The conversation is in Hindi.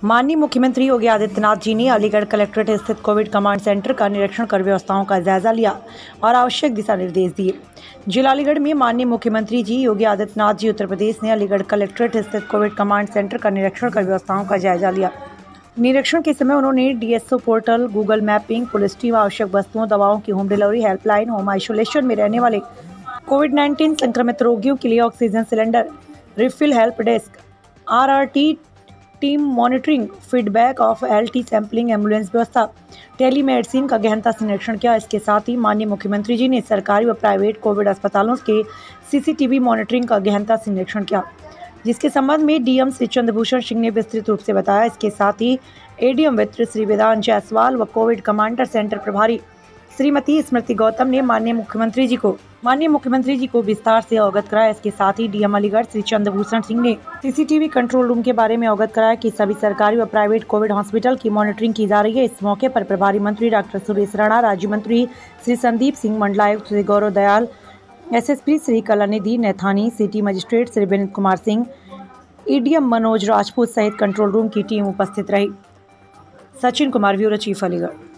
माननीय मुख्यमंत्री योगी आदित्यनाथ जी ने अलीगढ़ कलेक्ट्रेट स्थित कोविड कमांड सेंटर का निरीक्षण कर व्यवस्थाओं का जायजा लिया और आवश्यक दिशा निर्देश दिए। जिला अलीगढ़ में माननीय मुख्यमंत्री जी योगी आदित्यनाथ जी उत्तर प्रदेश ने अलीगढ़ कलेक्ट्रेट स्थित कोविड कमांड सेंटर का निरीक्षण कर व्यवस्थाओं का जायजा लिया। निरीक्षण के समय उन्होंने DSO portal, Google mapping, police team, आवश्यक वस्तुओं, दवाओं की home delivery, helpline, home isolation में रहने वाले कोविड-19 संक्रमित रोगियों के लिए oxygen cylinder, refill help desk, RRT team monitoring, feedback of LT sampling, ambulance व्यवस्था, टेलीमेडिसिन का गहनता से निरीक्षण किया। इसके साथ ही माननीय मुख्यमंत्री जी ने सरकारी व प्राइवेट कोविड अस्पतालों के सीसीटीवी मॉनिटरिंग का गहनता से निरीक्षण किया, जिसके संबंध में डीएम श्री चंद्रभूषण सिंह ने विस्तृत रूप से बताया। इसके साथ ही एडीएम वित्त श्री वेदांत जायसवाल व कोविड कमांडर सेंटर प्रभारी श्रीमती स्मृति गौतम ने माननीय मुख्यमंत्री जी को विस्तार से अवगत कराया। इसके साथ ही डीएम अलीगढ़ श्री चंद्रभूषण सिंह ने सीसीटीवी कंट्रोल रूम के बारे में अवगत कराया कि सभी सरकारी व प्राइवेट कोविड हॉस्पिटल की मॉनिटरिंग की जा रही है। इस मौके पर प्रभारी मंत्री डॉक्टर सुरेश राणा, राज्य मंत्री श्री संदीप सिंह, मंडलायुक्त Shri Gaurav Dayal, SSP Shri Kalanidhi Naithani, city magistrate Shri Vineet Kumar Singh, ADM Manoj Rajput सहित कंट्रोल रूम की टीम उपस्थित रही। Sachin Kumar, bureau chief, Aligarh.